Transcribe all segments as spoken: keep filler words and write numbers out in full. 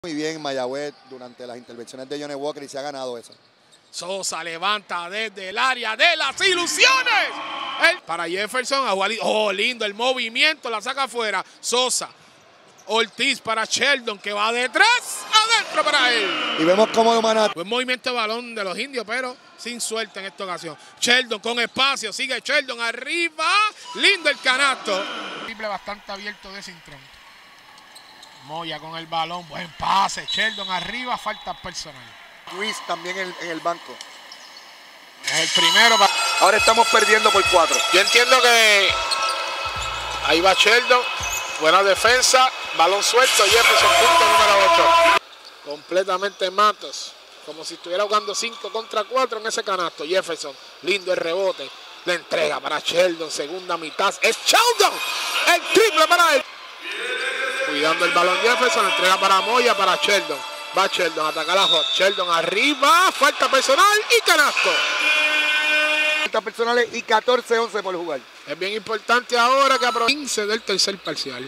Muy bien en Mayagüez durante las intervenciones de Johnny Walker y se ha ganado eso. Sosa levanta desde el área de las ilusiones. El para Jefferson, Agualito. Oh, lindo el movimiento, la saca afuera. Sosa. Ortiz para Sheldon, que va detrás, adentro para él. Y vemos cómo lo maneja. Buen movimiento de balón de los indios, pero sin suerte en esta ocasión. Sheldon con espacio, sigue Sheldon arriba. Lindo el canasto. Triple bastante abierto de Cintrón. Moya con el balón, buen pase. Sheldon arriba, falta personal. Luis también en, en el banco. Es el primero. Para... Ahora estamos perdiendo por cuatro. Yo entiendo que ahí va Sheldon. Buena defensa. Balón suelto. Jefferson, punto número ocho. Completamente Matos. Como si estuviera jugando cinco contra cuatro en ese canasto. Jefferson, lindo el rebote. La entrega para Sheldon. Segunda mitad. Es Sheldon. El triple para él. Cuidando el balón Jefferson. Entrega para Moya, para Sheldon. Va Sheldon a atacar a Hot. Sheldon arriba. Falta personal y canasto. Faltas personales y catorce once por jugar. Es bien importante ahora que aproveche quince del tercer parcial.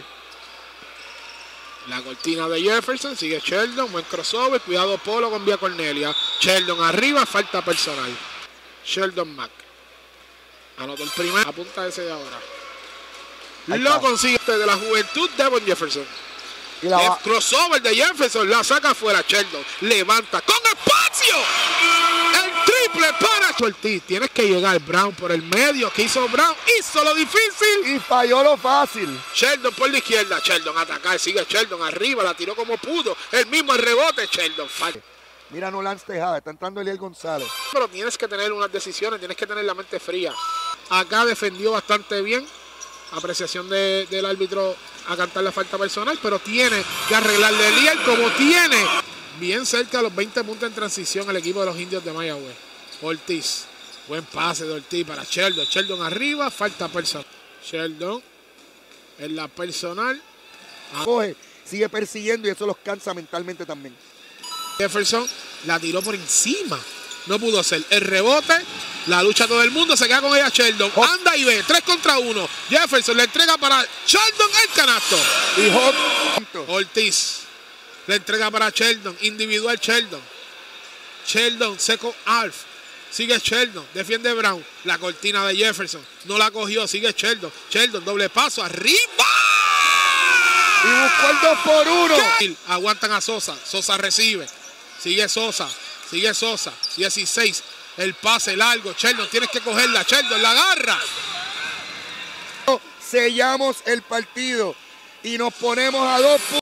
La cortina de Jefferson. Sigue Sheldon. Buen crossover. Cuidado Polo con Vía Cornelia. Sheldon arriba. Falta personal. Sheldon Mack. Anotó el primer. Apunta ese de ahora. Lo consigue de la juventud Devon Jefferson. Y la el va... crossover de Jefferson. La saca afuera Sheldon. Levanta con espacio. El triple para Ortiz. Tienes que llegar Brown por el medio. ¿Qué hizo Brown? Hizo lo difícil. Y falló lo fácil. Sheldon por la izquierda. Sheldon atacar. Sigue Sheldon arriba. La tiró como pudo. El mismo el rebote. Sheldon falla. Mira Nolan Tejada. Está entrando Eliel González. Pero tienes que tener unas decisiones. Tienes que tener la mente fría. Acá defendió bastante bien. Apreciación de, del árbitro a cantar la falta personal, pero tiene que arreglarle el Eliel como tiene. Bien cerca de los veinte puntos en transición el equipo de los indios de Mayagüez. Ortiz, buen pase de Ortiz para Sheldon. Sheldon arriba, falta personal. Sheldon en la personal. Coge, sigue persiguiendo y eso los cansa mentalmente también. Jefferson la tiró por encima. No pudo hacer el rebote. La lucha todo el mundo. Se queda con ella Sheldon. Hot. Anda y ve. tres contra uno. Jefferson le entrega para Sheldon el canasto. Y Hot. Ortiz le entrega para Sheldon. Individual Sheldon. Sheldon seco Alf. Sigue Sheldon. Defiende Brown. La cortina de Jefferson. No la cogió. Sigue Sheldon. Sheldon doble paso. Arriba. Y buscó el dos por uno. Aguantan a Sosa. Sosa recibe. Sigue Sosa. Sigue Sosa, dieciséis, el pase largo, Sheldon, tienes que cogerla, Sheldon, la agarra. Sellamos el partido y nos ponemos a dos puntos.